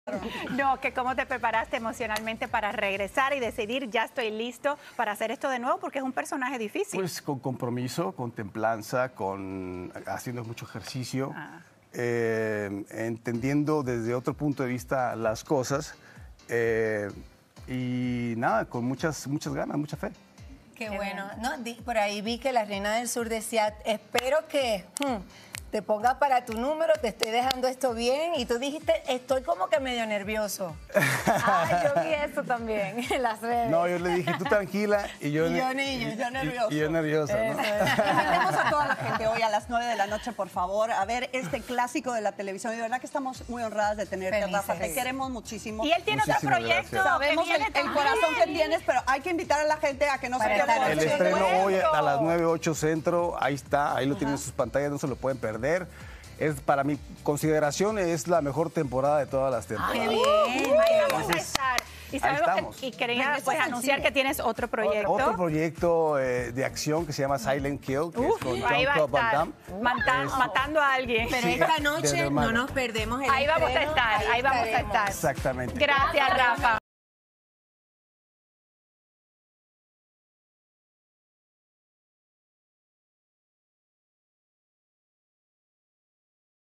No, que cómo te preparaste emocionalmente para regresar y decidir, ya estoy listo para hacer esto de nuevo, porque es un personaje difícil. Pues con compromiso, con templanza, haciendo mucho ejercicio, entendiendo desde otro punto de vista las cosas y nada, con muchas ganas, mucha fe. Qué bueno. No, por ahí vi que la Reina del Sur decía, espero que te pongas para tu número, te estoy dejando esto bien. Y tú dijiste, estoy como que medio nervioso. Ah, yo vi eso también en las redes. No, yo le dije, tú tranquila. Y yo nervioso. Y yo nerviosa, ¿no? Invitemos a toda la gente hoy a las 9 de la noche, por favor, a ver este clásico de la televisión. Y de verdad que estamos muy honradas de tenerte, Rafa. Te queremos muchísimo. Y él tiene otro proyecto. Sabemos el corazón que tienes, pero hay que invitar a la gente a que no se pierda el estreno hoy a las 9:08 Centro. Ahí está, ahí lo tienen en sus pantallas, no se lo pueden perder. Es, para mi consideración, es la mejor temporada de todas las temporadas. ¡Qué bien! Ahí vamos a estar. Y sabemos que quería pues, anunciar que tienes otro proyecto. Otro proyecto de acción que se llama Silent Kill, que es con Jean-Claude Van Damme. Matando a alguien. Pero esta noche no nos perdemos el Ahí vamos a estar, ahí vamos a estar. Exactamente. Gracias, Rafa.